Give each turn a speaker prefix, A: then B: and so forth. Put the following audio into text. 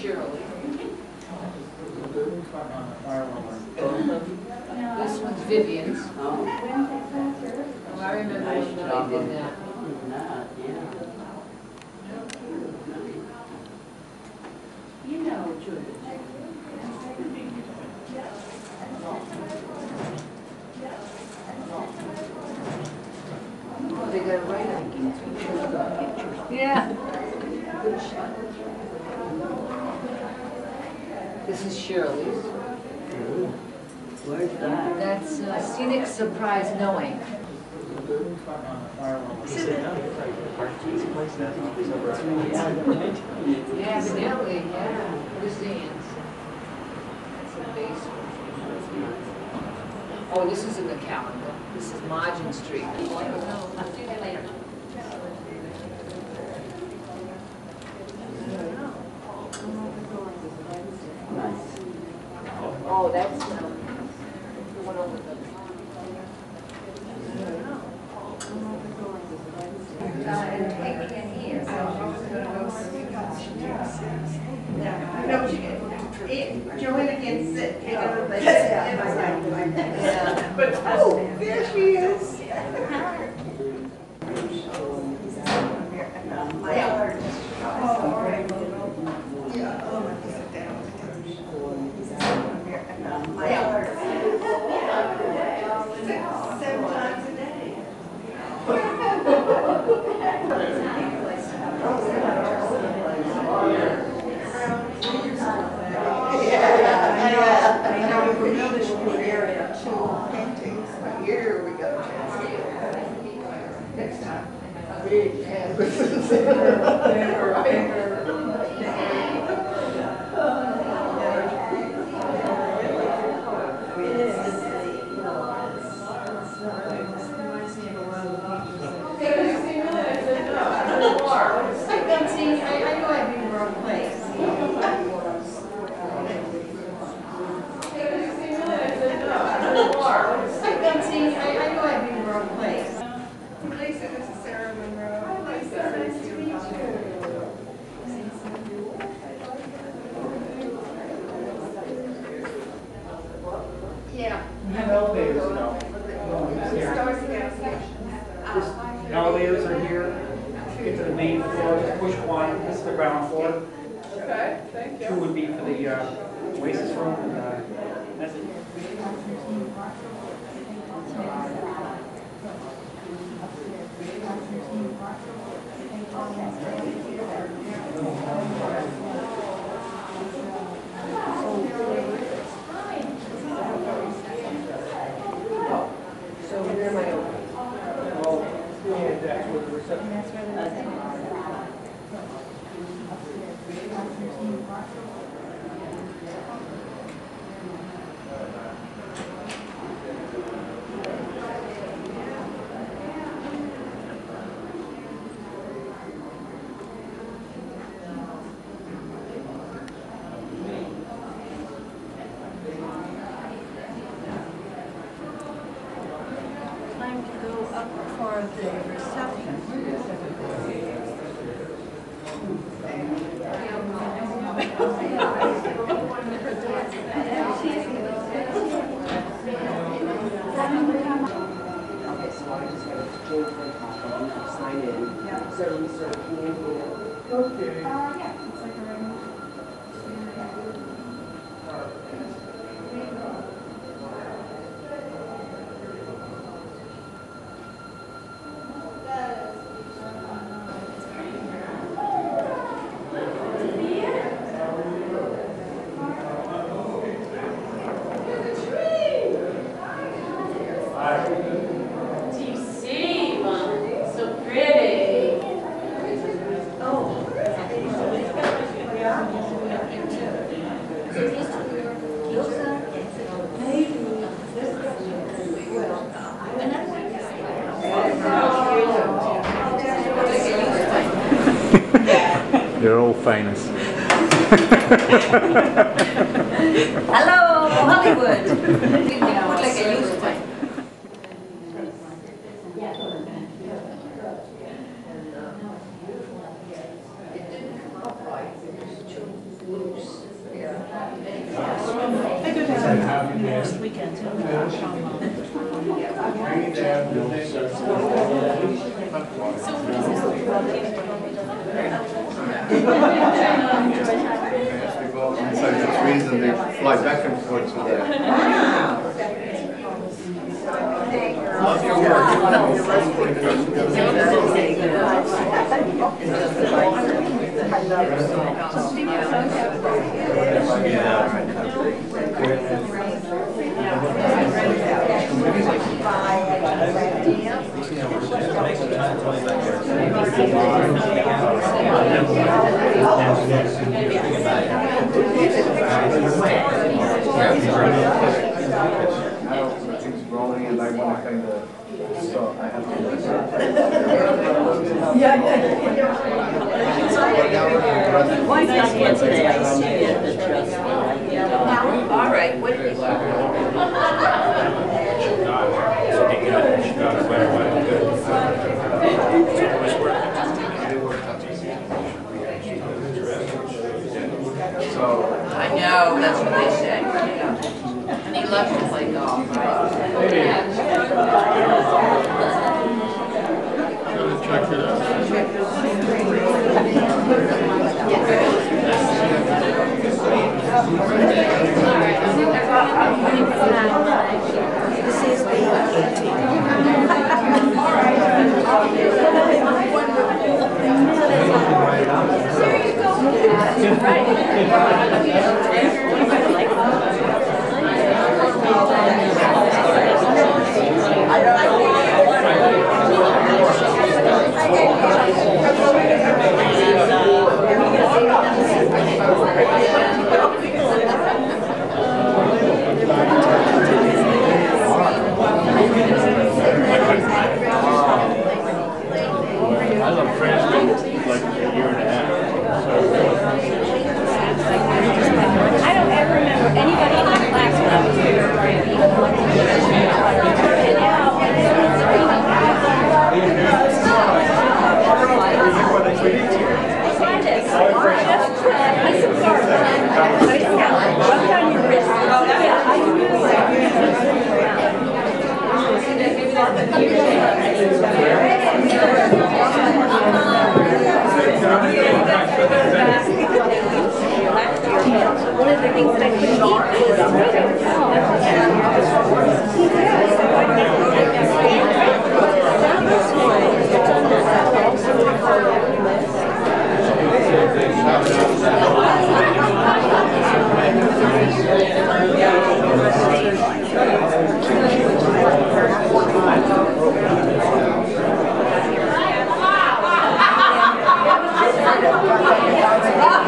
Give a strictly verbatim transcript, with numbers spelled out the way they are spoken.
A: Shirley. This one's Vivian's. Oh, I remember when I did that. You know, Julie. Oh, they got it right on pictures. Yeah. Good shot. This is Shirley's.
B: Where's that?
A: That's uh, Scenic Surprise Knowing. Yeah, evidently, yeah. Museums. That's a base. Oh, this is in the calendar. This is Margin Street. I'll see you later. Oh, that's um, the one over the. Uh, and take in here. So I was going to go see No, she Joanna can sit. But yeah. But oh, there she is. My artist. Oh, all right. Yeah. Oh, my God. My artist. Seven times a day. Here we go. Next time. Big canvases. Yeah.
C: We have elevators now. Elevators are here. Get to the main floor, just push one. This is the ground floor.
D: Okay, thank you.
C: Two would be for the uh, Oasis room. And, uh, that's it.
A: So where am I over?
C: Well, yeah, that's where the reception is.
B: Time to go up for the reception.
E: Sign in. So we sort of can
C: Okay.
F: You're all famous.
B: Hello, Hollywood. Look like a used one.
A: It didn't come up right. It was too loose.
G: Inside the trees and they fly back and forth to that. Love your work. Things growing and I want to kind of, so I have to.
B: Yeah, yeah. Why not today? I see it. All right, what do you
G: So
A: I know, that's what they say. And he loves to play golf, right?
G: check it out.
B: This is the
G: I love France for like a year and a half.
B: I don't ever remember anybody in my class when I was here. One of the things that I couldn't eat was